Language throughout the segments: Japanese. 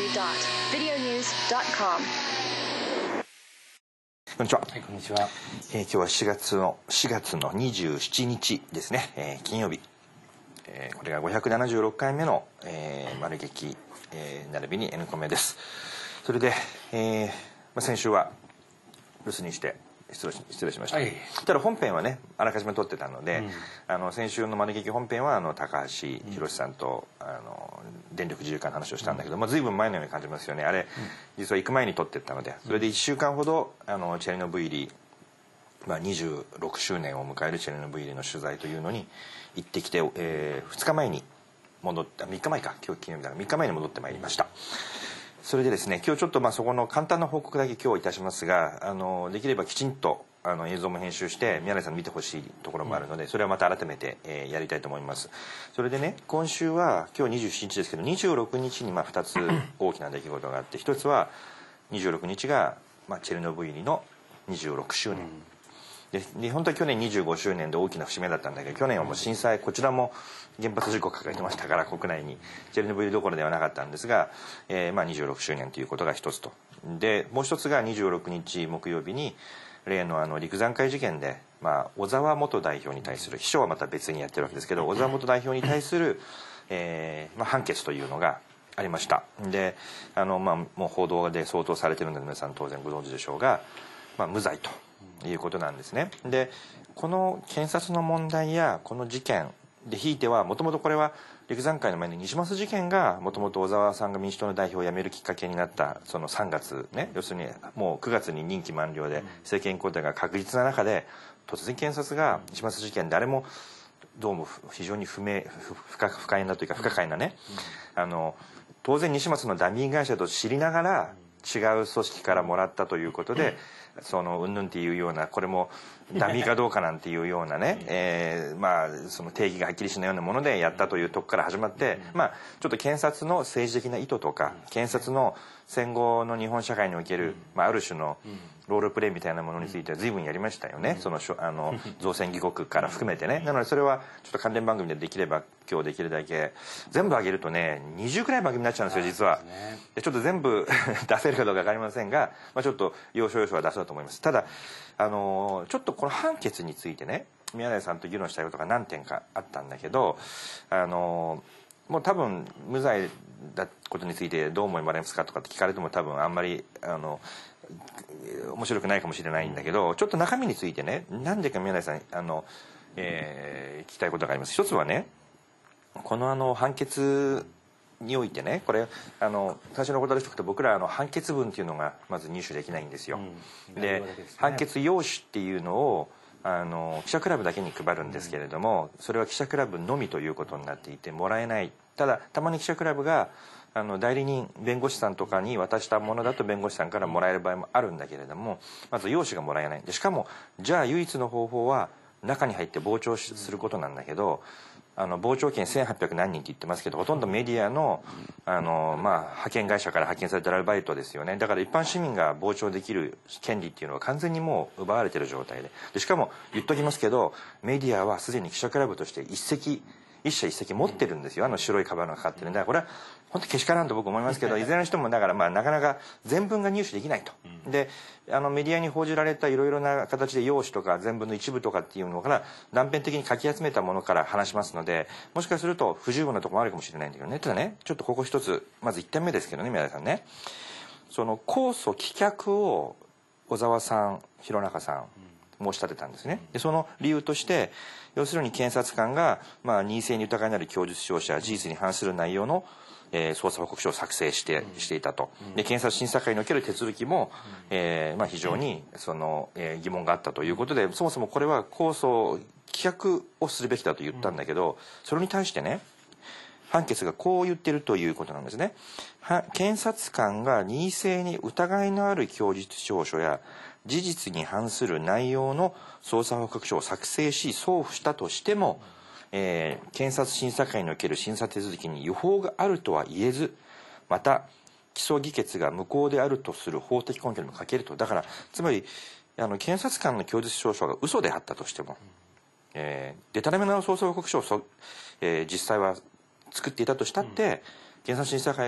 www.videonews.com こんにちは。 はい、こんにちは。 今日は4月の27日ですね、金曜日。これが576回目の、マル劇、並びに N コメです。それで、先週は留守にして失礼しました、 はい、 ただ本編はねあらかじめ撮ってたので、先週のマル劇本編は高橋宏さんと、電力自由化の話をしたんだけど、随分前のように感じますよね。あれ、実は行く前に撮ってったので、それで1週間ほどチェルノブイリ、26周年を迎えるチェルノブイリの取材というのに行ってきて、2日前に戻って3日前か、今日金曜日だから3日前に戻ってまいりました。それでですね、今日ちょっとそこの簡単な報告だけ今日いたしますが、できればきちんと映像も編集して宮根さんに見てほしいところもあるので、それはまた改めて、やりたいと思います。それでね、今週は今日27日ですけど、26日に2つ大きな出来事があって、1つは26日が、チェルノブイリの26周年。で本当は去年25周年で大きな節目だったんだけど、去年はもう震災、こちらも原発事故を抱えてましたから、国内にチェルノブイリどころではなかったんですが、26周年ということが一つと。でもう一つが26日木曜日に例の陸山会事件で、小沢元代表に対する、秘書はまた別にやってるわけですけど、小沢元代表に対する、判決というのがありました。でもう報道で相当されてるので皆さん当然ご存知でしょうが、無罪ということなんですね。でこの検察の問題やこの事件で、ひいてはもともとこれは陸山会の前の西枡事件がもともと小沢さんが民主党の代表を辞めるきっかけになったその3月ね、要するにもう9月に任期満了で政権交代が確実な中で、突然検察が西枡事件で、あれもどうも非常に不快なというか不可解なね、当然西枡のダミー会社と知りながら違う組織からもらったということで、そのうんぬんっていうような、これもダミーかどうかなんていうようなね、その定義がはっきりしないようなものでやったというとこから始まって、ちょっと検察の政治的な意図とか、検察の戦後の日本社会における、ある種のロールプレイみたいなものについては随分やりましたよね、その造船議国から含めてね。なのでそれはちょっと関連番組でできれば今日できるだけ全部上げるとね20くらい番組になっちゃうんですよ実は。でちょっと全部出せるかどうか分かりませんが、ちょっと要所要所は出そうと思います。ただちょっとこの判決についてね、宮台さんと議論したいことが何点かあったんだけど、もう多分無罪だことについてどう思いますかとかって聞かれても多分あんまり面白くないかもしれないんだけど、ちょっと中身についてね、なんでか宮台さん聞きたいことがあります。一つはね、この判決においてね、これ最初のことでしておくと、僕ら判決文っていうのがまず入手できないんですよ。で判決用紙っていうのを記者クラブだけに配るんですけれども、それは記者クラブのみということになっていてもらえない。ただたまに記者クラブが代理人弁護士さんとかに渡したものだと弁護士さんからもらえる場合もあるんだけれども、まず用紙がもらえない。でしかもじゃあ唯一の方法は中に入って傍聴することなんだけど、傍聴券1800何人って言ってますけど、ほとんどメディアの派遣会社から派遣されたアルバイトですよね。だから一般市民が傍聴できる権利っていうのは完全にもう奪われてる状態で、しかも言っときますけど、メディアはすでに記者クラブとして一社一席持ってるんですよ。白いカバンがかかってるんで、これは本当けしからんと僕思いますけど、いずれにしてもだからなかなか全文が入手できないと。でメディアに報じられたいろいろな形で用紙とか全文の一部とかっていうのから断片的にかき集めたものから話しますので、もしかすると不十分なところもあるかもしれないんだけどね。ただね、ちょっとここ一つ、まず1点目ですけどね、宮台さんね、その控訴棄却を小沢さん弘中さん申し立てたんですね。でその理由として、要するに検察官が任意性に疑いのある供述調書や事実に反する内容の捜査報告書を作成していたと。で検察審査会における手続きも、非常に疑問があったということで、そもそもこれは控訴棄却をするべきだと言ったんだけど、それに対してね、判決がこう言ってるということなんですね。検察官が任意性に疑いのある供述調書や事実に反する内容の捜査報告書を作成し送付したとしても、検察審査会における審査手続きに違法があるとは言えず、また起訴議決が無効であるとする法的根拠にも欠けると。だからつまり検察官の供述調書が嘘であったとしても、でたらめな捜査報告書を実際は作っていたとしたって、検察審査会が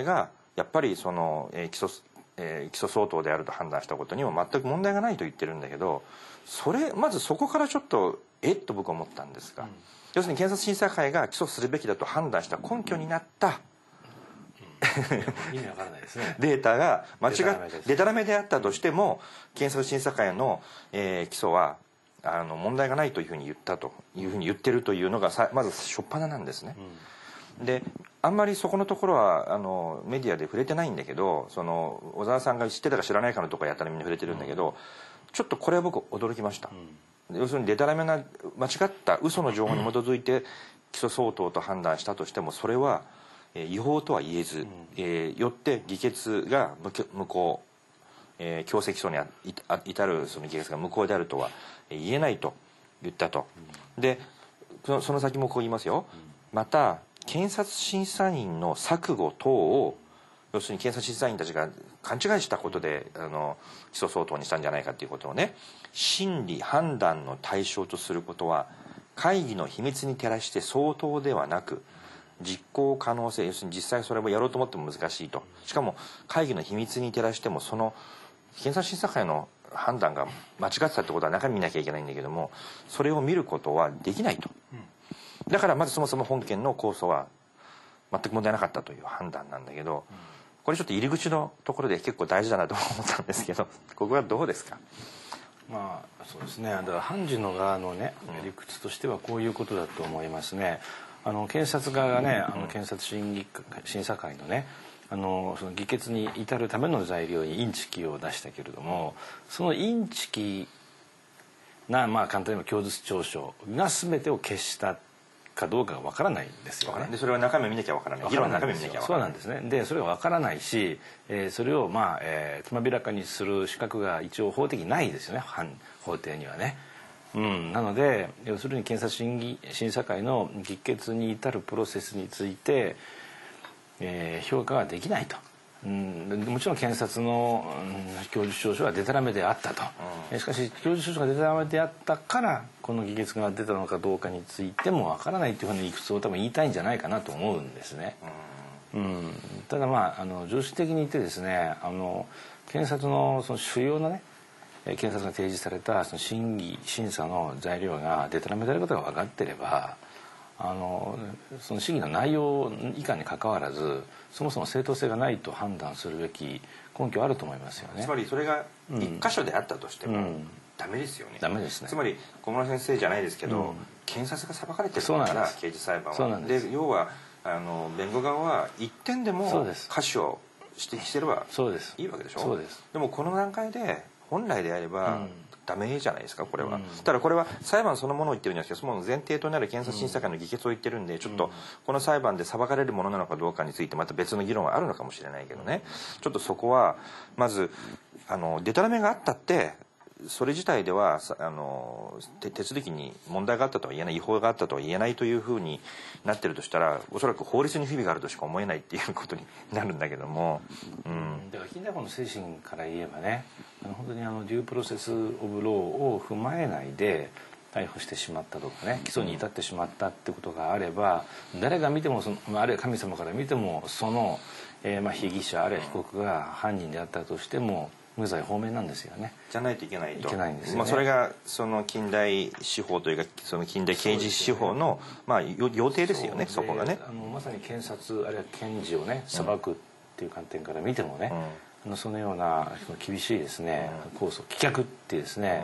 やっぱりその、起訴相当であると判断したことにも全く問題がないと言ってるんだけど、まずそこからちょっとと僕は思ったんですが、要するに検察審査会が起訴するべきだと判断した根拠になった意味わからないですね。 データがでたらめであったとしても、検察審査会の、起訴は問題がないというふうに言ってるというのがまず初っ端なんですね。であんまりそこのところはメディアで触れてないんだけど、その小沢さんが知ってたか知らないかのところやったらみんな触れてるんだけど、ちょっとこれは僕驚きました。要するにでたらめな間違った嘘の情報に基づいて起訴相当と判断したとしても、それは違法とは言えず、よって議決が無効、強制起訴に至るその議決が無効であるとは言えないと言ったと。でその先もこう言いますよ。また検察審査員の錯誤等を、要するに検察審査員たちが勘違いしたことで起訴相当にしたんじゃないかということをね、審理判断の対象とすることは会議の秘密に照らして相当ではなく、実行可能性、要するに実際それをやろうと思っても難しいと。しかも会議の秘密に照らしても、その検察審査会の判断が間違ってたってことは中身見なきゃいけないんだけども、それを見ることはできないと。だからまずそもそも本件の控訴は全く問題なかったという判断なんだけど、これちょっと入り口のところで結構大事だなと思ったんですけど、ここはどうですか？ まあそうですね。だから判事の側のね理屈としてはこういうことだと思いますね。検察側がね検察審査会のねその議決に至るための材料にインチキを出したけれども、そのインチキな簡単に言えば供述調書が全てを消したかどうかがわからないんですよね。 でそれは中身を見なきゃわからない。議論の中身を見なきゃわからない。 そうなんですね。でそれがわからないし、それをつまびらかにする資格が一応法的にないですよね。法廷にはね。なので要するに検察審査会の議決に至るプロセスについて、評価ができないと。もちろん検察の供述調書はデタラメであったと。しかし供述調書がデタラメであったからこの議決が出たのかどうかについてもわからないというふうな理屈を多分言いたいんじゃないかなと思うんですね。ただ常識的に言ってですね、検察のその主要なね検察が提示されたその審査の材料がデタラメであることが分かっていれば、その審議の内容以下にかかわらずそもそも正当性がないと判断するべき根拠あると思いますよね。 つまりそれが一箇所であったとしてもダメですよね。 ダメですね。 つまり小室先生じゃないですけど、検察が裁かれてるから刑事裁判は。で要は弁護側は一点でも瑕疵を指摘してればいいわけでしょ。 そうです。 でもこの段階で本来であれば、ダメじゃないですかこれは。ただこれは裁判そのものを言ってるんじゃなくて、その前提となる検察審査会の議決を言ってるんで、ちょっとこの裁判で裁かれるものなのかどうかについてまた別の議論はあるのかもしれないけどね、ちょっとそこはまずデタラメがあったってそれ自体では手続きに問題があったとは言えない、違法があったとは言えないというふうになってるとしたら、おそらく法律に不備があるとしか思えないっていうことになるんだけども、 だから近代法の精神から言えばね、本当にデュープロセス・オブ・ローを踏まえないで逮捕してしまったとかね、起訴に至ってしまったってことがあれば、誰が見てもあるいは神様から見てもその、被疑者あるいは被告が犯人であったとしても無罪放免なんですよね。 じゃないといけないと。 いけないんですよね。 それがその近代司法というかその近代刑事司法の、要諦ですよね。そこがね。 まさに検察あるいは検事をね裁くっていう観点から見てもね、そのような厳しいですね、控訴棄却っていうですね、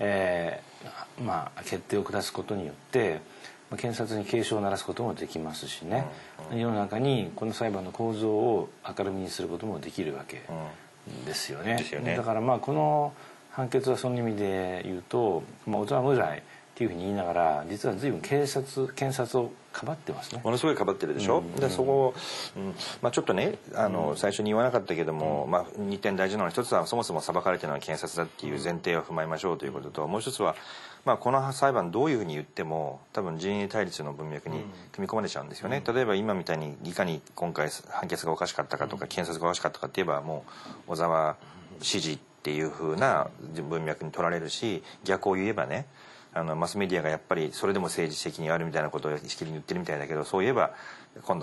決定を下すことによって検察に警鐘を鳴らすこともできますしね、世の中にこの裁判の構造を明るみにすることもできるわけですよね。だからこの判決はその意味で言うと、小沢無罪っていうふうに言いながら実は随分検察をかばってますね。 ものすごいかばってるでしょ。でそこを、ちょっとね最初に言わなかったけども、2点大事なのは、一つはそもそも裁かれてるのは検察だっていう前提を踏まえましょうということと、もう一つは、この裁判どういうふうに言っても多分陣営対立の文脈に組み込まれちゃうんですよね。例えば今みたいにいかに今回判決がおかしかったかとか、検察がおかしかったかって言えばもう小沢支持っていうふうな文脈に取られるし、逆を言えばね、マスメディアがやっぱりそれでも政治責任あるみたいなことをしきりに言ってるみたいだけど、そういえば今度は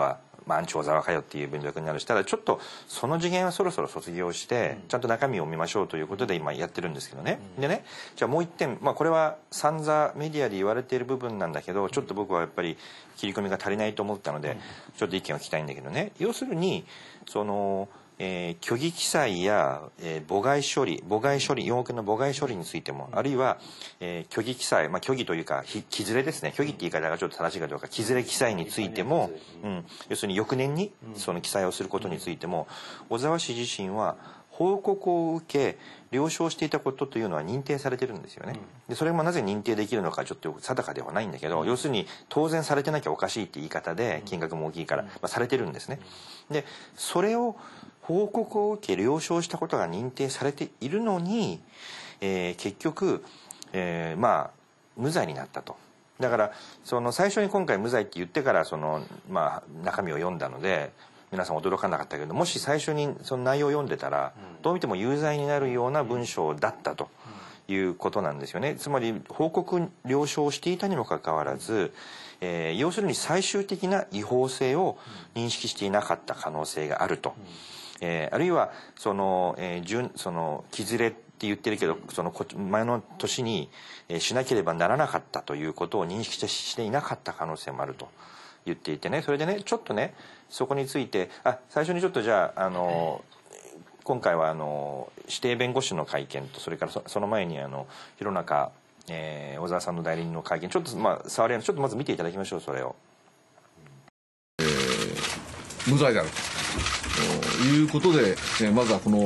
アンチ小沢かよっていう文脈になるしたら、ちょっとその次元はそろそろ卒業してちゃんと中身を見ましょうということで今やってるんですけどね。でね、じゃあもう一点、これは散々メディアで言われている部分なんだけど、ちょっと僕はやっぱり切り込みが足りないと思ったのでちょっと意見を聞きたいんだけどね。要するにその虚偽記載や、母害処理4億円の母害処理についても、あるいは、虚偽記載、虚偽というか記ずれですね、虚偽って言い方がちょっと正しいかどうか、記ずれ記載についても、要するに翌年にその記載をすることについても、小沢氏自身は報告を受け了承していたことというのは認定されてるんですよね。でそれもなぜ認定できるのかちょっと定かではないんだけど、要するに当然されてなきゃおかしいって言い方で、金額も大きいから、されてるんですね。でそれを報告を受け了承したことが認定されているのに、結局、無罪になったと。だからその最初に今回無罪って言ってからその、中身を読んだので皆さん驚かなかったけど、もし最初にその内容を読んでたらどう見ても有罪になるような文章だったということなんですよね。つまり報告了承していたにもかかわらず、要するに最終的な違法性を認識していなかった可能性があると。あるいはその記ずれって言ってるけど、その前の年にしなければならなかったということを認識していなかった可能性もあると言っていてね。それでねちょっとねそこについて最初にちょっとじゃあ今回は指定弁護士の会見と、それからその前に弘中小沢さんの代理人の会見、ちょっと触りちょっとまず見ていただきましょう。それを無罪であるということで、まずはこの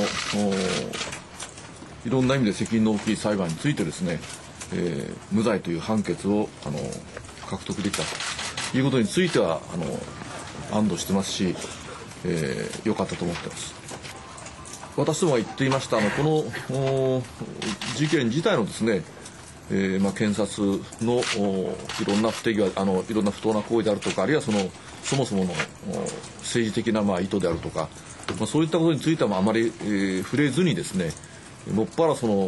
いろんな意味で責任の大きい裁判についてですね、無罪という判決を獲得できたということについては安堵してますし、良かったと思ってます。私どもが言っていましたこの事件自体のですね、検察のいろんな不手際いろんな不当な行為であるとか、あるいはそもそもの政治的な意図であるとか、そういったことについてはあまり、触れずにですね、もっぱらその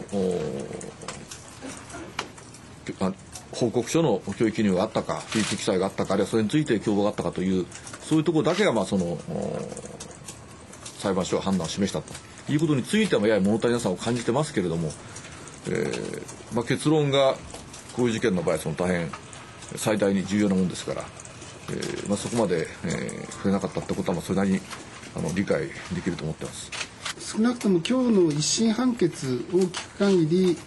報告書の虚偽記入があったか、不実記載があったか、あるいはそれについて共謀があったかという、そういうところだけがその裁判所が判断を示したということについてはやや物足りなさを感じてますけれども、結論がこういう事件の場合大変最大に重要なものですから、そこまで、触れなかったってことはそれなりに理解できると思ってます。 少なくとも今日の一審判決を聞く限り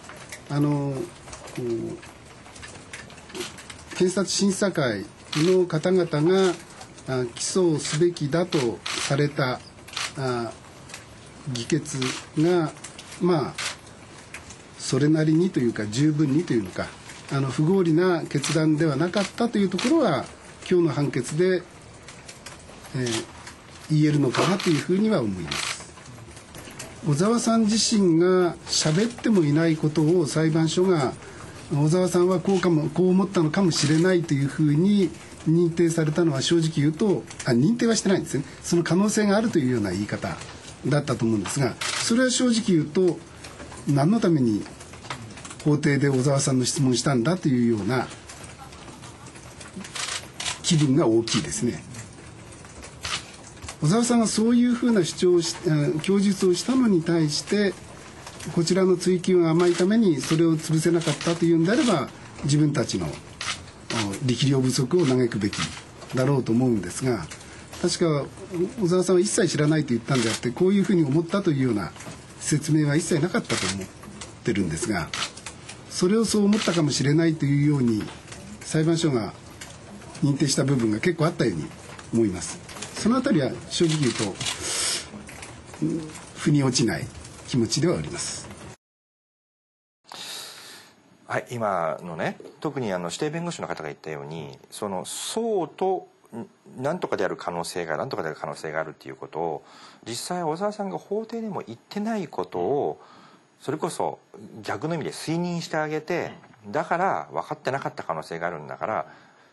検察審査会の方々が起訴すべきだとされた議決がそれなりにというか十分にというのか不合理な決断ではなかったというところは今日の判決で、言えるのかなというふうには思います。小沢さん自身が喋ってもいないことを裁判所が小沢さんはこう思ったのかもしれないというふうに認定されたのは正直言うと認定はしてないんですね。その可能性があるというような言い方だったと思うんですが、それは正直言うと何のために法廷で小沢さんの質問したんだというような気分が大きいですね。小沢さんがそういうふうな供述をしたのに対してこちらの追及が甘いためにそれを潰せなかったというんであれば自分たちの力量不足を嘆くべきだろうと思うんですが、確か小沢さんは一切知らないと言ったんであって、こういうふうに思ったというような説明は一切なかったと思ってるんですが、それをそう思ったかもしれないというように裁判所が認定した部分が結構あったように思います。そのあたりは正直言うと腑に落ちない気持ちではあります。 はい、今のね特に指定弁護士の方が言ったようにそうと何とかである可能性が何とかである可能性があるっていうことを実際小沢さんが法廷でも言ってないことをそれこそ逆の意味で推認してあげて、だから分かってなかった可能性があるんだから、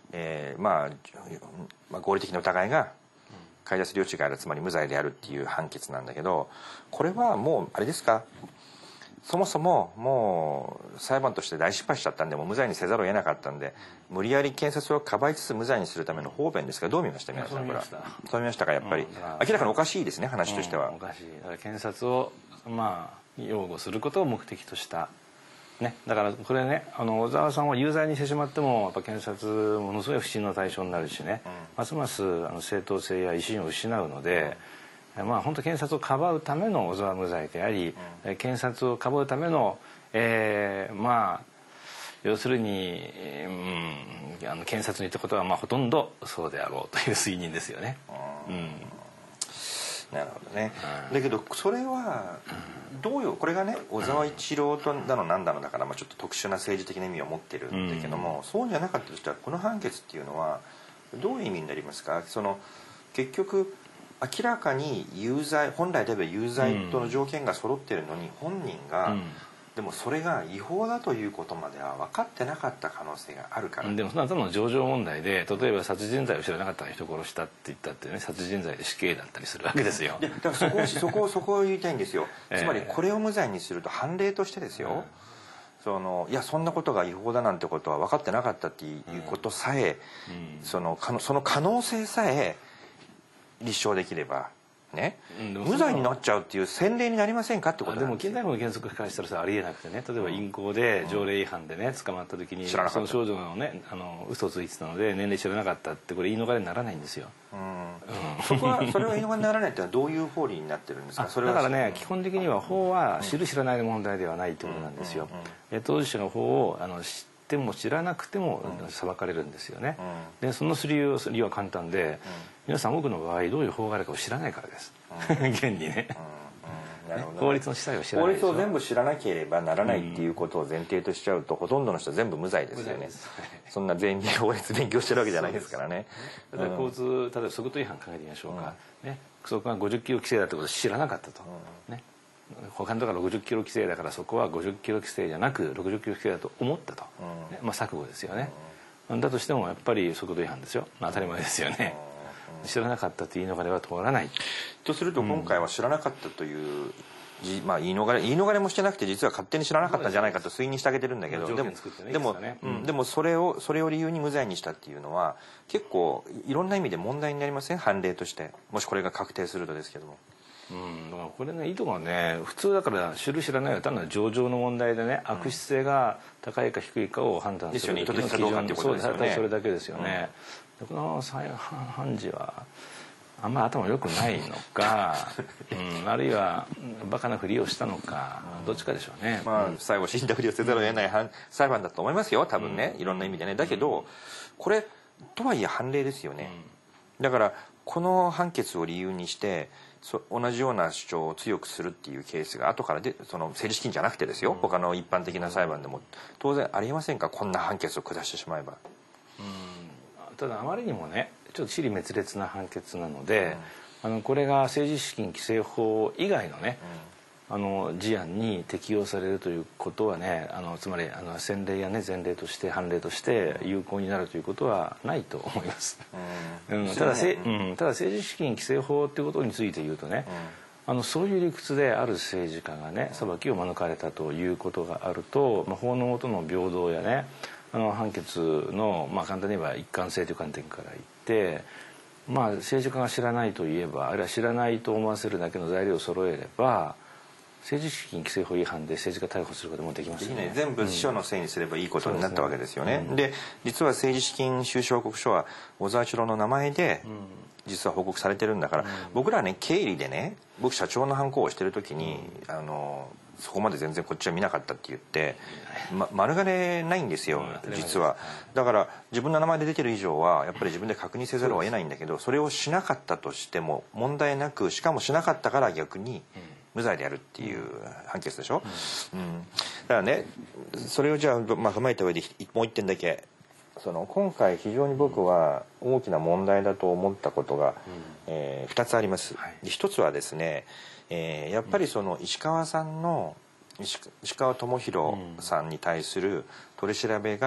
合理的な疑いが買い出す領地がある、つまり無罪であるっていう判決なんだけど、これはもうあれですか、 そもそももう裁判として大失敗しちゃったんでもう無罪にせざるを得なかったんで無理やり検察をかばいつつ無罪にするための方便ですがどう見ました皆さんこれは。そう見ましたかやっぱり、明らかにおかしいですね話としては。 おかしい。だから検察を擁護することを目的としたね、だからこれね小沢さんを有罪にしてしまってもやっぱ検察ものすごい不信の対象になるしね、ますます正当性や威信を失うので、本当検察をかばうための小沢無罪であり、検察をかばうための、要するに、検察に言ったことはほとんどそうであろうという推認ですよね。 なるほどね。だけどそれはどうよこれがね小沢一郎とだのなんだのだからちょっと特殊な政治的な意味を持ってるんだけども、そうじゃなかったとしたらこの判決っていうのはどういう意味になりますか。結局明らかに有罪本来であれば有罪との条件が揃ってるのに本人が、でもそれが違法だということまでは分かってなかった可能性があるから。 でもその後の情状問題で例えば殺人罪を知らなかったら人殺したって言ったってね殺人罪で死刑だったりするわけですよ。 だからそこを言いたいんですよ。つまりこれを無罪にすると判例としてですよ、いやそんなことが違法だなんてことは分かってなかったっていうことさえ、その可能性さえ立証できればね、無罪になっちゃうっていう先例になりませんかってことなんですよ。 でも近代法の原則からしたらありえなくてね、例えば淫行で条例違反でね捕まった時にその少女のね嘘をついてたので年齢知らなかったってこれ言い逃れにならないんですよ。 それは言い逃れにならないってのはどういう法理になってるんですか。それはだからね基本的には法は知る知らないの問題ではないってことなんですよ。当事者が法を知っても知らなくても裁かれるんですよね。でその理由は簡単で、皆さん多くの場合どういう法があるかを知らないからです。現にね。法律の司祭を知らないでしょ。 法律を全部知らなければならないっていうことを前提としちゃうと、ほとんどの人は全部無罪ですよね。そんな全員法律勉強してるわけじゃないですからね。 例えば速度違反考えてみましょうか。そこが50キロ規制だってことを知らなかったと。他のところが60キロ規制だからそこは50キロ規制じゃなく60キロ規制だと思ったと。錯誤ですよね。だとしてもやっぱり速度違反ですよ。当たり前ですよね。知らなかったという言い逃れは通らない。 とすると今回は知らなかったという、言い逃れもしてなくて実は勝手に知らなかったんじゃないかと推認してあげてるんだけど、でもそれを理由に無罪にしたっていうのは結構いろんな意味で問題になりません？判例として、もしこれが確定するとですけども。 だからこれね意図がね普通だから知る知らないは単なる情状の問題でね、悪質性が高いか低いかを判断する時の基準ってことですよね。 それだけですよね。この判事はあんまり頭良くないのか、あるいはバカなふりをしたのか、どっちかでしょうね。 最後死んだふりをせざるを得ない裁判だと思いますよ多分ね、いろんな意味でね。だけどこれとはいえ判例ですよね。だからこの判決を理由にして同じような主張を強くするっていうケースが後からその政治資金じゃなくてですよ、他の一般的な裁判でも当然ありえませんか、こんな判決を下してしまえば。 ただあまりにもねちょっと支離滅裂な判決なので、これが政治資金規正法以外のね、事案に適用されるということはね、つまり先例やね前例として判例として有効になるということはないと思います。ただ政治資金規正法っていうことについて言うとね、そういう理屈である政治家がね裁きを免れたということがあると、法の下の平等やね判決の、簡単に言えば一貫性という観点から言って、政治家が知らないと言えば、あるいは知らないと思わせるだけの材料を揃えれば政治資金規正法違反で政治家逮捕することもできますよね。 全部秘書のせいにすればいいことになったわけですよね。で実は政治資金収支報告書は小沢一郎の名前で実は報告されてるんだから、僕らね経理でね、僕社長のハンコをしてる時にそこまで全然こっちは見なかったって言って、丸金ないんですよ実は。だから自分の名前で出てる以上はやっぱり自分で確認せざるを得ないんだけど、それをしなかったとしても問題なく、しかもしなかったから逆に無罪であるっていう判決でしょ。だからねそれをじゃあ踏まえた上でもう一点だけ、今回非常に僕は大きな問題だと思ったことが2つあります。1つはですね、やっぱり石川智弘さんに対する取り調べが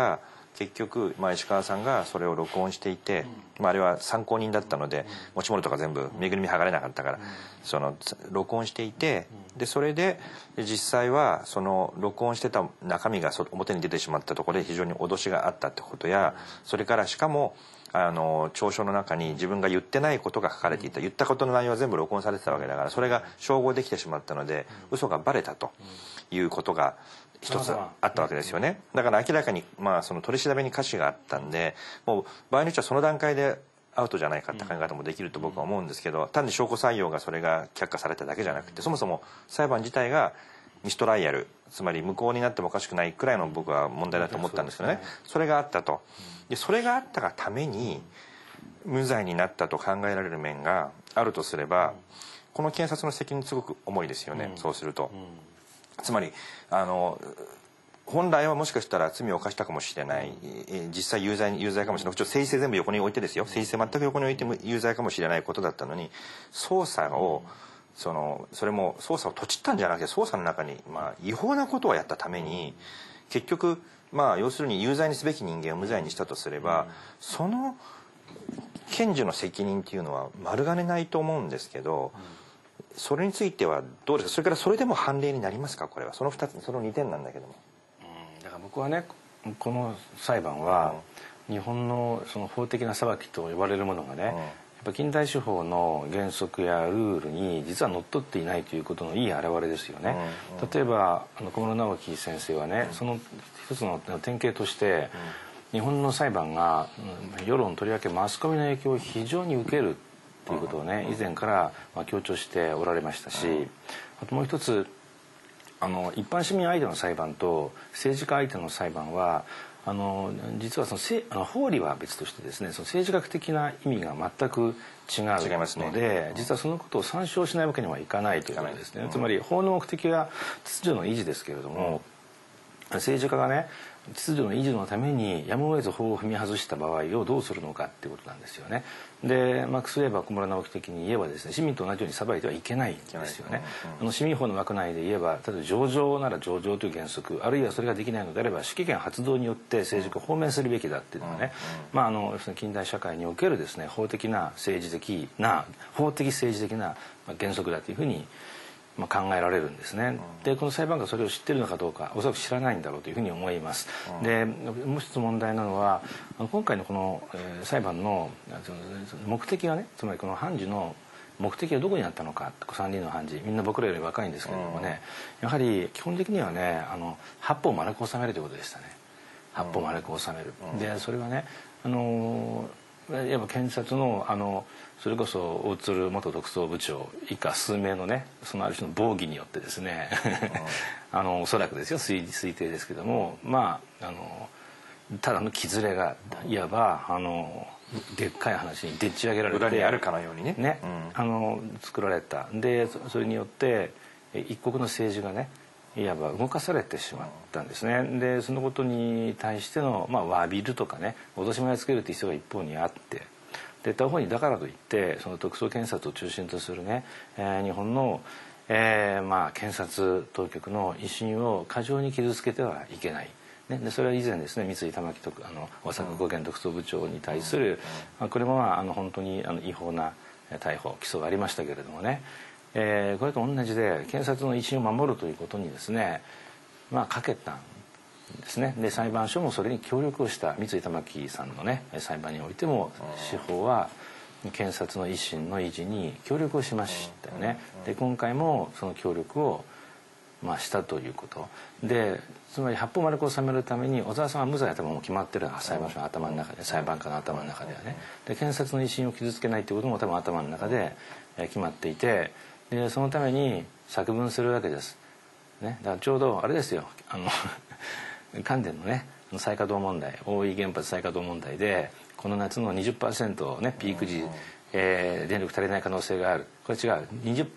結局、石川さんがそれを録音していて、あれは参考人だったので持ち物とか全部身ぐるみ剥がれなかったから、その録音していて、でそれで実際はその録音してた中身が表に出てしまったところで非常に脅しがあったってことや、それからしかも調書の中に自分が言ってないことが書かれていた、言ったことの内容は全部録音されてたわけだから、それが照合できてしまったので嘘がバレたということが一つあったわけですよね。だから明らかにその取り調べに瑕疵があったんで、もう場合によってはその段階でアウトじゃないかって考え方もできると僕は思うんですけど、単に証拠採用がそれが却下されただけじゃなくて、そもそも裁判自体がミストライアル、つまり無効になってもおかしくないくらいの僕は問題だと思ったんですけどね。それがあったと。でそれがあったがために無罪になったと考えられる面があるとすれば、この検察の責任すごく重いですよね、そうすると。つまり本来はもしかしたら罪を犯したかもしれない、実際有罪かもしれない、政治性全部横に置いてですよ、政治性全く横に置いても有罪かもしれないことだったのに、捜査をそれも捜査をとちったんじゃなくて、捜査の中に違法なことをやったために結局要するに有罪にすべき人間を無罪にしたとすれば、その検事の責任っていうのは丸がねないと思うんですけど、それについてはどうですか。それからそれでも判例になりますか。これはその2点なんだけども。 だから僕はね、この裁判は日本のその法的な裁きと呼ばれるものがね、やっぱ近代司法の原則やルールに実はのっとっていないということのいい表れですよね。例えば小室直樹先生はね、その一つの典型として、日本の裁判が世論、とりわけマスコミの影響を非常に受けるということをね、以前から強調しておられましたし、あともう一つ一般市民相手の裁判と政治家相手の裁判は実は法理は別としてですね、その政治学的な意味が全く違うので、実はそのことを参照しないわけにはいかないということですね。つまり法の目的は秩序の維持ですけれども、政治家がね秩序の維持のためにやむを得ず法を踏み外した場合をどうするのかっていうことなんですよね。でマックス・ウェーバー、小室直樹的に言えばですね、市民と同じように裁いてはいけないんですよね。市民法の枠内で言えば、例えば情状なら情状という原則、あるいはそれができないのであれば指揮権発動によって政治家を放免するべきだっていうのがね、要するに近代社会におけるですね法的政治的な原則だというふうに考えられるんですね。でこの裁判官がそれを知ってるのかどうか、おそらく知らないんだろうというふうに思います。でもう一つ問題なのは、今回のこの、裁判の目的がね、つまりこの判事の目的はどこにあったのか、3人の判事みんな僕らより若いんですけれどもね、やはり基本的にはね八方丸く収めるということでしたね。八方丸く収める。でそれはねいわば検察のそれこそ大鶴元特捜部長以下数名のね、そのある種の妨害によってですねおそらくですよ、推定ですけども、ただの木連れがいわばでっかい話にでっち上げられて裏にあるかのようにね作られた。でそれによって一国の政治がねいわば動かされてしまったんですね。でそのことに対しての詫びるとかね、脅し前つけるという必要が一方にあって、で他方にだからといってその特捜検察を中心とするね、日本の、検察当局の威信を過剰に傷つけてはいけない。でそれは以前ですね、三井玉城大阪高検特捜部長に対する、これも本当に違法な逮捕起訴がありましたけれどもね、これと同じで検察の威信を守るということにですねかけたんですね。で裁判所もそれに協力をした。三井玉城さんのね裁判においても司法は検察の威信の維持に協力をしましたよね。で今回もその協力をしたということで、つまり八方丸く収めるために小沢さんは無罪だともう決まってるのが裁判所の頭の中で、裁判官の頭の中ではね。で検察の威信を傷つけないということも多分頭の中で決まっていて、でそのために作文するわけです、ね、だからちょうどあれですよ、関電のね再稼働問題、大飯原発再稼働問題でこの夏の 20% ねピーク時、電力足りない可能性がある。これ違う、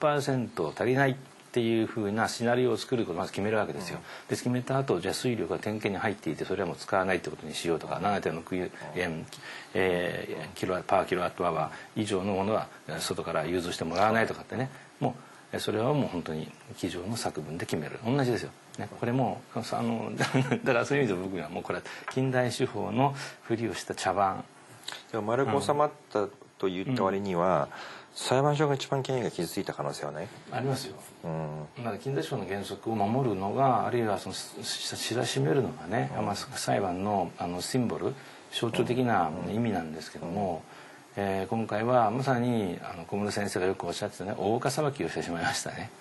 20% 足りないっていうふうなシナリオを作ることをまず決めるわけですよ。で決めた後、じゃあ水力が点検に入っていてそれはもう使わないってことにしようとか、7.6円、パーキロワットアワー以上のものは外から融通してもらわないとかってね、もそれはもう本当に机上の作文で決める。同じですよ、ね、これもだからそういう意味で僕はもうこれは近代司法のふりをした茶番。 でも丸く収まったと言った割には、裁判所が一番権威が傷ついた可能性はねありますよ。だから近代司法の原則を守るのが、あるいはその知らしめるのがね、裁判のシンボル、象徴的な意味なんですけども、今回はまさに小室先生がよくおっしゃってたね、大岡裁きをしてしまいましたね。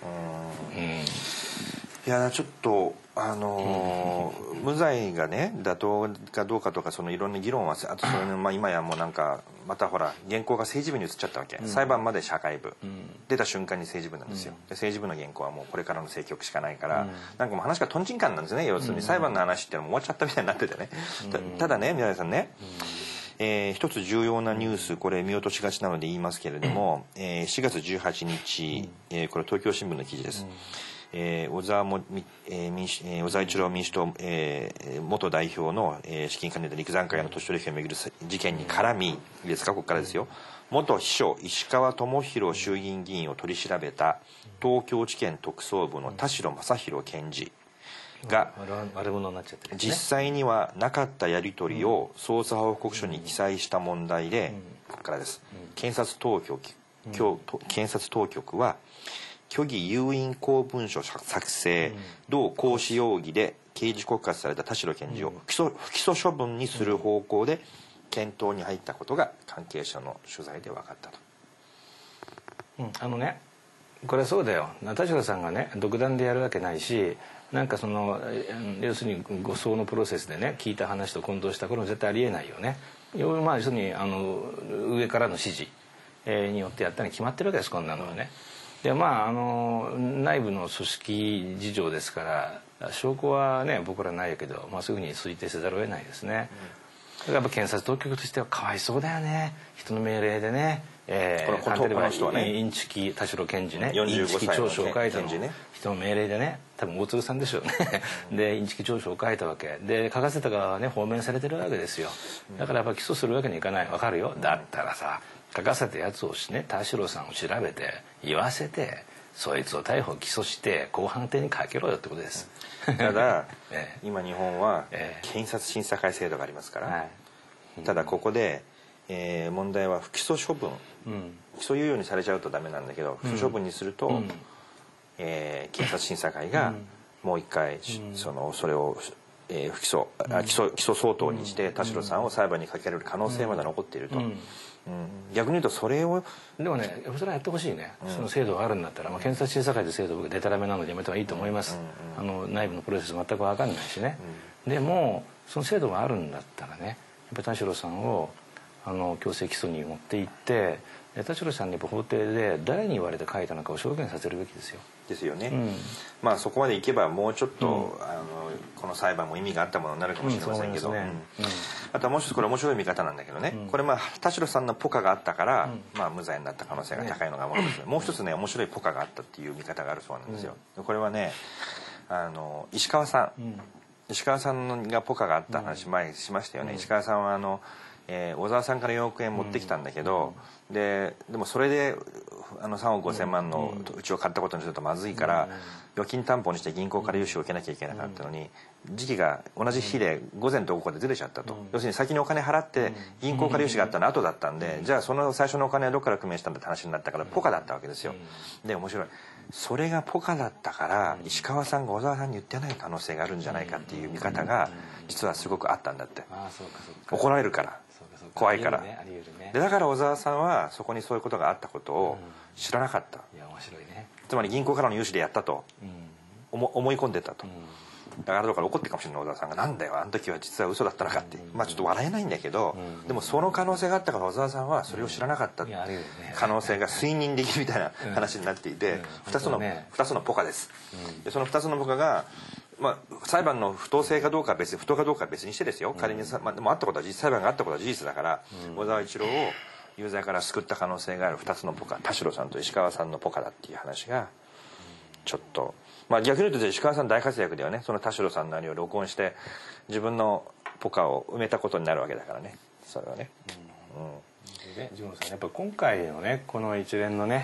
いやちょっと無罪がね妥当かどうかとか、そのいろんな議論はあとそれの、今やもうなんかまたほら原稿が政治部に移っちゃったわけ、裁判まで社会部、出た瞬間に政治部なんですよ、で政治部の原稿はもうこれからの政局しかないから、なんかもう話がとんちんかんなんですね。要するに裁判の話っていうのも終わっちゃったみたいになっててね、ただね宮台さんね、一つ重要なニュース、これ見落としがちなので言いますけれども、4月18日、これ東京新聞の記事です。小沢一郎民主党、元代表の、資金管理で陸山会の土地取引をめぐる事件に絡み、いいですか、ここからですよ。元秘書石川智博衆議院議員を取り調べた東京地検特捜部の田代正宏検事が、実際にはなかったやり取りを捜査報告書に記載した問題で、ここからです。検察当局は虚偽有印公文書作成、同行使容疑で刑事告発された田代検事を不起訴処分にする方向で検討に入ったことが関係者の取材で分かったと。 これそうだよ、田代さんがね独断でやるわけないし、なんか要するに護送のプロセスでね聞いた話と混同したことも絶対ありえないよね。要するに上からの指示によってやったに決まってるわけです、こんなのはね。で内部の組織事情ですから証拠はね僕らないけど、すぐに推定せざるを得ないですね。だからやっぱ検察当局としてはかわいそうだよね、人の命令でね。 この人はね、 インチキ田代検事ね、 45歳のインチキ調書を書いたの、 検事ね、 人の命令でね、多分大鶴さんでしょうねでインチキ調書を書いたわけで、書かせた側はね放免されてるわけですよ。だからやっぱ起訴するわけにいかない。わかるよ。だったらさ、書かせたやつをね、田代さんを調べて言わせて、そいつを逮捕起訴して公判廷にかけろよってことです。 ただ、今日本は検察審査会制度がありますから、ただここで、問題は不起訴処分、起訴猶予にされちゃうとダメなんだけど、不起訴処分にすると、検察審査会がもう一回、それを起訴相当にして田代さんを裁判にかけられる可能性まで残っていると。逆に言うとそれをでもね、それはやってほしいね、その制度があるんだったら、検察審査会で制度僕でたらめなのでやめた方がいいと思います。内部のプロセス全く分かんないしね。でもその制度があるんだったらね、やっぱり田代さんを強制起訴に持っていって、田代さんに法廷で誰に言われて書いたのかを証言させるべきですよ。 ですよね。そこまでいけばもうちょっと、この裁判も意味があったものになるかもしれませんけど、あとはもう一つこれ面白い見方なんだけどね、これ田代さんのポカがあったから、無罪になった可能性が高いのがもう一つ、もう一つね面白いポカがあったっていう見方があるそうなんですよ。これはね石川さんがポカがあった話前しましたよね。石川さんは小沢さんから4億円持ってきたんだけど、でもそれで3億5千万のうちを買ったことにするとまずいから、預金担保にして銀行から融資を受けなきゃいけなかったのに、時期が同じ日で午前と午後でずれちゃったと。要するに先にお金払って銀行から融資があったの後だったんで、じゃあその最初のお金はどこから工面したんだって話になったから、ポカだったわけですよ。で面白い、それがポカだったから石川さんが小沢さんに言ってない可能性があるんじゃないかっていう見方が実はすごくあったんだって。怒られるから怖いから、でだから小沢さんはそこにそういうことがあったことを知らなかった。つまり銀行からの融資でやったと思い込んでたと。だから怒ってるかもしれない小沢さんが、なんだよあの時は実は嘘だったのかって、ちょっと笑えないんだけど、でもその可能性があったから小沢さんはそれを知らなかった可能性が推認できるみたいな話になっていて、2つのポカです。でその2つのポカが裁判の不当性かどうかは別に、不当かどうかは別にしてですよ、仮にでもあったことは裁判があったことは事実だから、小沢一郎を有罪から救った可能性がある2つのポカ、田代さんと石川さんのポカだっていう話がちょっと、逆に言うと石川さん大活躍だよね。その田代さんの何を録音して自分のポカを埋めたことになるわけだからね、それはね。 ジモンさん、やっぱ今回のねこの一連のね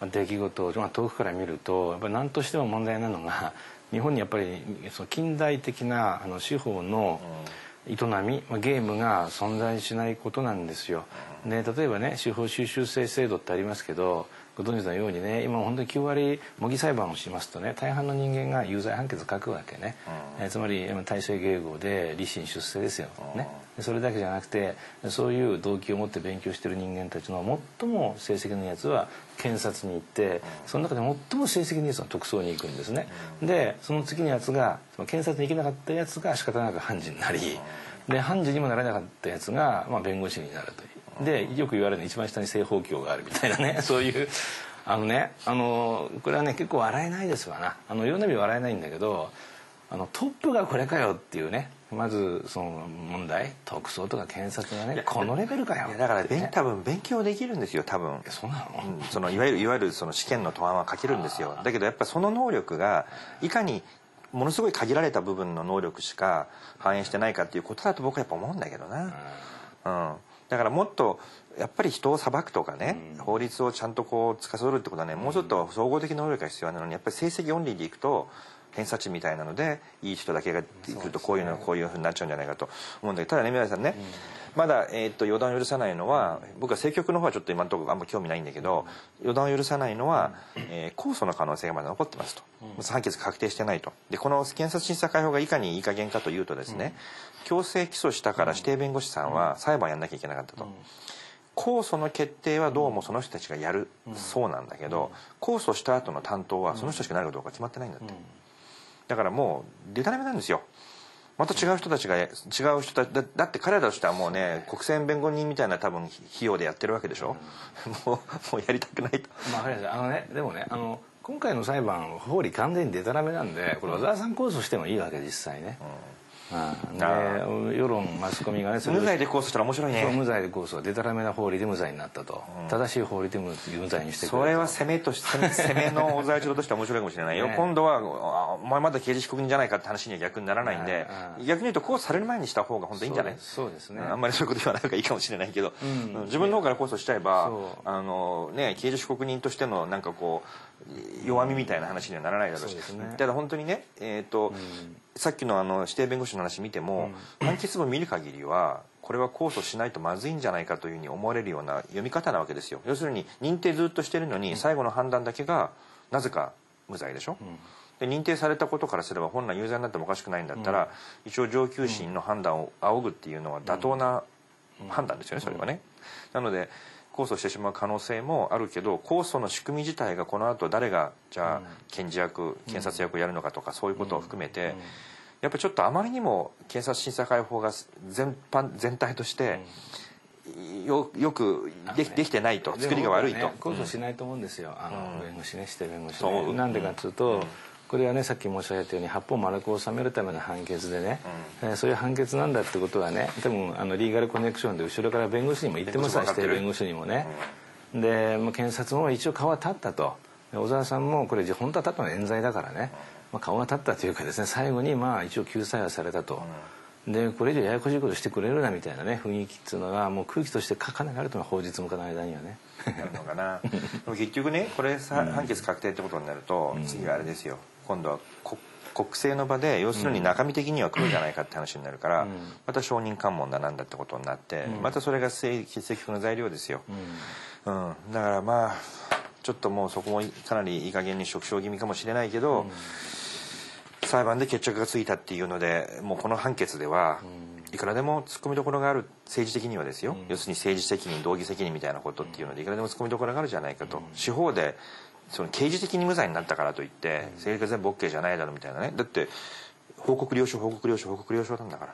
出来事を遠くから見るとやっぱり何としても問題なのが日本にやっぱりその近代的な司法の営み、ゲームが存在しないことなんですよ。で例えばね司法修習生制度ってありますけどご存知のようにね今本当に9割模擬裁判をしますとね大半の人間が有罪判決書くわけね、つまり大正迎合で立身出世ですよ、ね、それだけじゃなくてそういう動機を持って勉強している人間たちの最も成績のやつは検察に行ってその中で最も成績のやつは特捜に行くんですね。でその次のやつが検察に行けなかったやつが仕方なく判事になりで判事にもなれなかったやつが弁護士になるという。でよく言われるの一番下に正方形があるみたいなねそういうこれはね結構笑えないですわな。いろんな意味で笑えないんだけどトップがこれかよっていうねまずその問題特捜とか検察がねこのレベルかよだから多分勉強できるんですよ多分。 そうなの、 いわゆるその試験の答案は書けるんですよ。だけどやっぱその能力がいかにものすごい限られた部分の能力しか反映してないかっていうことだと僕はやっぱ思うんだけどな。だからもっとやっぱり人を裁くとかね、法律をちゃんと司るってことはねもうちょっと総合的能力が必要なのにやっぱり成績オンリーでいくと偏差値みたいなのでいい人だけが来るとこういうふうになっちゃうんじゃないかと思うんだけどただね宮台さんね、まだ、予断を許さないのは僕は政局の方はちょっと今のところあんま興味ないんだけど予断を許さないのは、控訴の可能性がまだ残ってますと、判決確定してないと。でこの検察審査会法がいかにいい加減かというとですね、強制起訴したから指定弁護士さんは裁判やんなきゃいけなかったと。控訴の決定はどうもその人たちがやるそうなんだけど控訴した後の担当はその人たちがなるかどうか決まってないんだって。だからもうデタラメなんですよ。また違う人たちだって彼らとしてはもうね国選弁護人みたいな多分費用でやってるわけでしょ、もうやりたくないと。 でもね今回の裁判法理完全にデタラメなんでこれ小沢さん控訴してもいいわけ実際ね。で世論マスコミがね無罪で控訴したら面白いね。 無罪で控訴デタラメな法理で無罪になったと、正しい法理で無罪にしてくれそれは攻めの小沢一郎としては面白いかもしれないよ、今度はお前まだ刑事被告人じゃないかって話には逆にならないんで、逆に言うと控訴される前にした方が本当にいいんじゃない。 そうですね、 あんまりそういうこと言わない方がいいかもしれないけど、自分の方から控訴しちゃえば刑事被告人としてのなんか弱みみたいな話にはならないだろうし、ただ本当にねさっきの指定弁護士の話見ても、判決文見る限りはこれは控訴しないとまずいんじゃないかというふうに思われるような読み方なわけですよ。要するに認定ずっとしてるのに最後の判断だけがなぜか無罪でしょ、で認定されたことからすれば本来有罪になってもおかしくないんだったら、一応上級審の判断を仰ぐっていうのは妥当な判断ですよねそれはね。なので控訴してしまう可能性もあるけど控訴の仕組み自体がこの後誰がじゃあ検事役検察役をやるのかとかそういうことを含めてやっぱりちょっとあまりにも検察審査会法が全体としてよくできてないと、作りが悪いと。 控訴しないと思うんですよ弁護士ね指定弁護士ね。なんでかっていうとこれはねさっき申し上げたように八方丸く収めるための判決でね、そういう判決なんだってことはね多分リーガルコネクションで後ろから弁護士にも言ってますわ指定弁護士にもね。で検察も一応顔は立ったと。小沢さんもこれ本当は立ったのは冤罪だからね、顔が立ったというかですね最後に一応救済はされたと。でこれ以上ややこしいことしてくれるなみたいなね雰囲気っていうのがもう空気としてかなりあるというのは法実務家の間にはね。 なるのかな。でも結局ねこれ判決確定ってことになると、次はあれですよ今度は国政の場で要するに中身的には来るんじゃないかって話になるから、また証人喚問だなんだってことになって、またそれが政局の材料ですよ、だからちょっともうそこもかなりいい加減に縮小気味かもしれないけど、裁判で決着がついたっていうのでもうこの判決ではいくらでも突っ込みどころがある政治的にはですよ、要するに政治責任道義責任みたいなことっていうのでいくらでも突っ込みどころがあるじゃないかと、司法でその刑事的に無罪になったからといって政治が全部 OK じゃないだろうみたいなね。だって報告了承なんだから、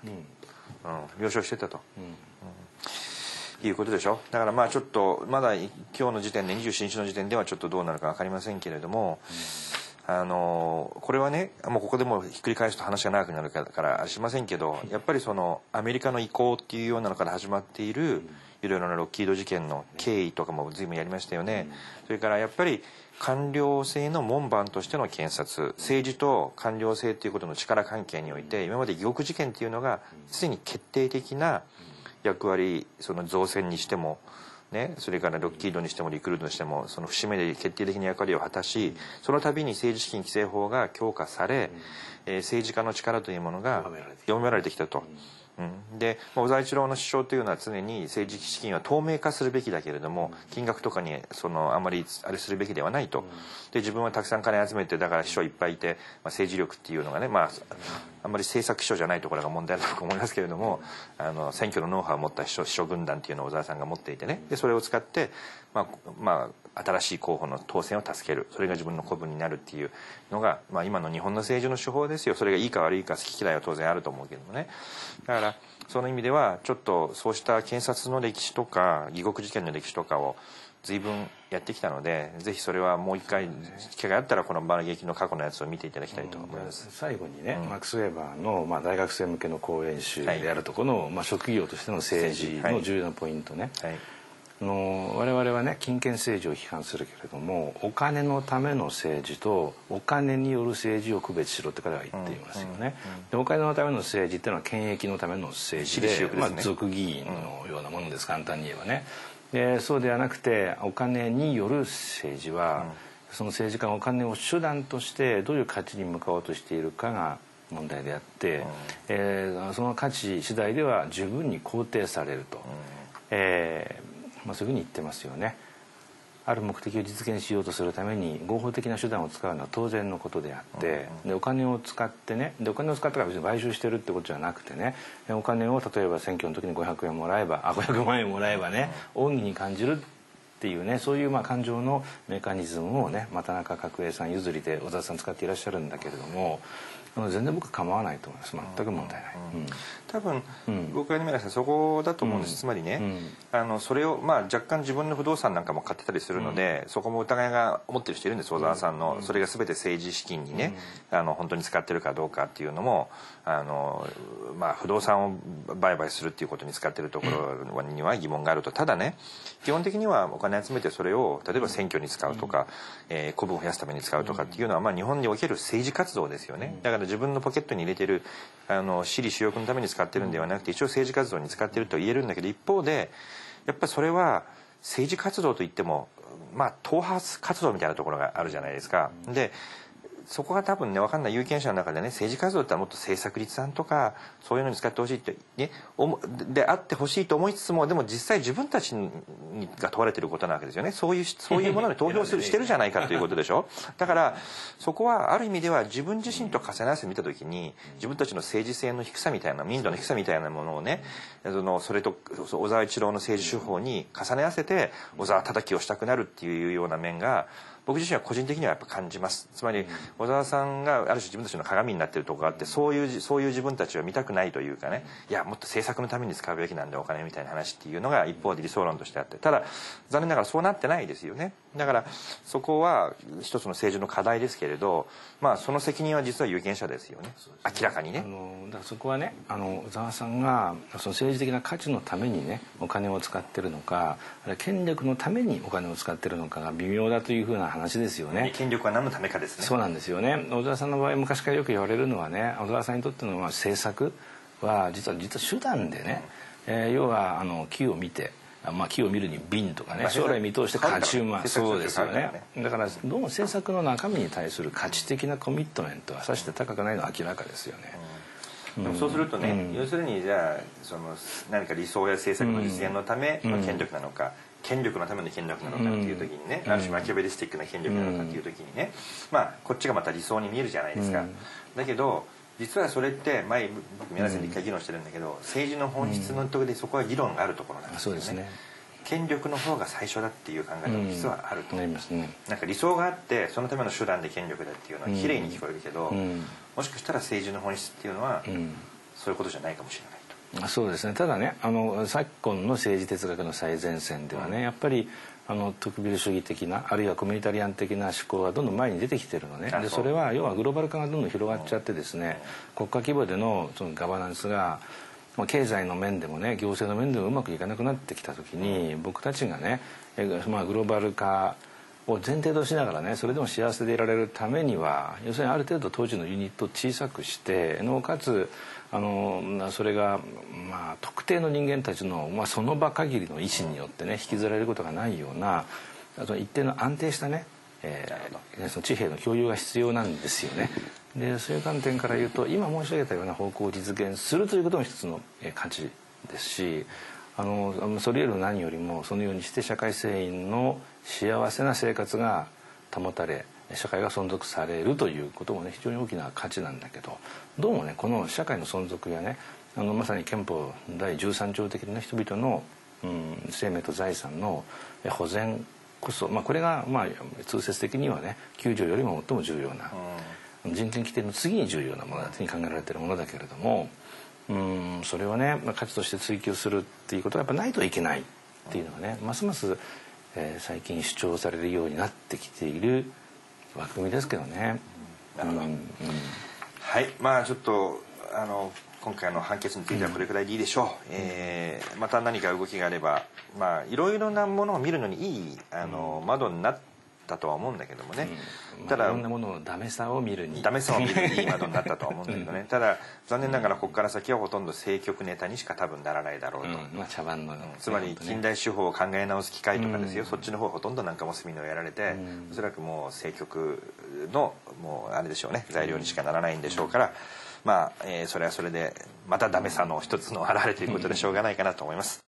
了承してたと、いうことでしょ。だからちょっとまだ今日の時点で27日の時点ではちょっとどうなるか分かりませんけれども、これはねもうここでもひっくり返すと話が長くなるからあれしませんけど、やっぱりそのアメリカの意向っていうようなのから始まっているいろいろなロッキード事件の経緯とかも随分やりましたよね。それからやっぱり官僚制の門番としての検察、政治と官僚制っていうことの力関係において今まで疑獄事件っていうのがすでに決定的な役割、その造船にしてもね、それからロッキードにしてもリクルートにしてもその節目で決定的な役割を果たし、その度に政治資金規正法が強化され、政治家の力というものが読められてきたと。で小沢一郎の主張というのは常に政治資金は透明化するべきだけれども金額とかにあんまりあれするべきではないと。で自分はたくさん金集めてだから秘書いっぱいいて、政治力っていうのがね、あんまり政策秘書じゃないところが問題だと思いますけれども、選挙のノウハウを持った秘書軍団っていうのを小沢さんが持っていてね、でそれを使って新しい候補の当選を助ける、それが自分の子分になるっていうのが、今の日本の政治の手法ですよ。それがいいか悪いか好き嫌いは当然あると思うけどもね。だからその意味ではちょっとそうした検察の歴史とか疑獄事件の歴史とかを随分やってきたので、ぜひそれはもう一回機会があったらこのマル劇の過去のやつを見ていただきたいと思います。 最後にね、マックス・ウェーバーの、大学生向けの講演集であるところの、職業としての政治の重要なポイントね、我々はね金権政治を批判するけれども、お金のための政治とお金による政治を区別しろって彼は言っていますよね。でお金のための政治っていうのは権益のための政治で、族議員のようなものです、簡単に言えばね。でそうではなくてお金による政治は、その政治家がお金を手段としてどういう価値に向かおうとしているかが問題であって、その価値次第では十分に肯定されると。そういうふうに言ってますよね。ある目的を実現しようとするために合法的な手段を使うのは当然のことであって、でお金を使ってね、でお金を使ったから別に買収してるってことじゃなくてね、お金を例えば選挙の時に500円もらえば500万円もらえばね、恩義に感じるっていうね、そういう感情のメカニズムをね、又中角栄さん譲りで小沢さん使っていらっしゃるんだけれども、全然僕は構わないと思います。全く問題ない。 多分、僕が見るそこだと思うんです。つまりね、それを若干自分の不動産なんかも買ってたりするので、そこも疑いが持ってる人いるんです。小沢さんのそれが全て政治資金にね、本当に使ってるかどうかっていうのも不動産を売買するっていうことに使ってるところには疑問があると。ただね、基本的にはお金集めてそれを例えば選挙に使うとか、子分を増やすために使うとかっていうのは、日本における政治活動ですよね。だから自分のポケットに入れてる私利私欲のために使ってるんではなくて、一応政治活動に使ってると言えるんだけど、一方でやっぱりそれは政治活動といっても党派活動みたいなところがあるじゃないですか。でそこが多分ね、分かんない有権者の中でね、政治活動ってもっと政策立案とかそういうのに使ってほしいってね、であってほしいと思いつつも、でも実際自分たちが問われてることなわけですよね。そういうものに投票してるじゃないかということでしょ。だからそこはある意味では自分自身と重ね合わせて見た時に、自分たちの政治性の低さみたいな、民度の低さみたいなものをね、それと小沢一郎の政治手法に重ね合わせて小沢叩きをしたくなるっていうような面が僕自身は個人的にはやっぱ感じます。つまり小沢さんがある種自分たちの鏡になってるところがあって、そういう自分たちを見たくないというかね、いやもっと政策のために使うべきなんだお金みたいな話っていうのが一方で理想論としてあって、ただ残念ながらそうなってないですよね。だからそこは一つの政治の課題ですけれど、その責任は実は有権者ですよね、明らかにね。 だからそこはね、小沢さんがその政治的な価値のためにねお金を使ってるのか、権力のためにお金を使ってるのかが微妙だというふうな話ですよね。 権力は何のためかですね。 そうなんですよね。小沢さんの場合昔からよく言われるのはね、小沢さんにとっての政策は実は手段でね、要は木を見て、木を見るに瓶とかね、将来見通して勝ち馬、そうですよね。だからどうも政策の中身に対する価値的なコミットメントはさして高くないのは明らかですよね。 そうするとね、要するにじゃあ何か理想や政策の実現のための権力なのか、権力のための権力なのかっていう時にね、ある種マキャベリスティックな権力なのかっていう時にね、こっちがまた理想に見えるじゃないですか。だけど実はそれって前僕皆さんで一回議論してるんだけど、政治の本質のところでそこは議論があるところなんですよね。そうですね。権力の方が最初だっていう考えも実はあると思いますね。なんか理想があってそのための手段で権力だっていうのは綺麗に聞こえるけど、もしかしたら政治の本質っていうのはそういうことじゃないかもしれないと。 そうですね。ただね、昨今の政治哲学の最前線ではね、やっぱりトクビル主義的な、あるいはコミュニタリアン的な思考がどんどん前に出てきてるのね。でそれは要はグローバル化がどんどん広がっちゃってですね、国家規模でのそのガバナンスが経済の面でもね、行政の面でもうまくいかなくなってきた時に、僕たちがね、グローバル化を前提としながらねそれでも幸せでいられるためには要するにある程度当時のユニットを小さくしてなおかつそれが、特定の人間たちの、その場限りの意思によってね引きずられることがないような一定の安定したね、その地平の共有が必要なんですよね。でそういう観点から言うと今申し上げたような方向を実現するということも一つの価値ですしそれよりも何よりもそのようにして社会成員の幸せな生活が保たれ社会が存続されるということもね非常に大きな価値なんだけどどうもねこの社会の存続やねまさに憲法第13条的な人々の、生命と財産の保全こそ、これが通説的にはね9条よりも最も重要な、人権規定の次に重要なものだというふうに考えられているものだけれどもそれをね価値として追求するっていうことがやっぱないといけないっていうのがねますます、最近主張されるようになってきている枠組みですけどね。 なるほど、はいちょっと今回の判決についてはこれくらいでいいでしょう、また何か動きがあればいろいろなものを見るのにいい窓になったとは思うんだけどもね、 ただいろんなもののダメさを見るにいい窓になったとは思うんだけどねただ残念ながらここから先はほとんど政局ネタにしか多分ならないだろうと、 茶番の、 つまり近代手法を考え直す機会とかですよ、そっちの方ほとんどなんかも隅のやられて、おそらくもう政局のもうあれでしょうね材料にしかならないんでしょうから、それはそれでまたダメさの一つの表れということでしょうがないかなと思います。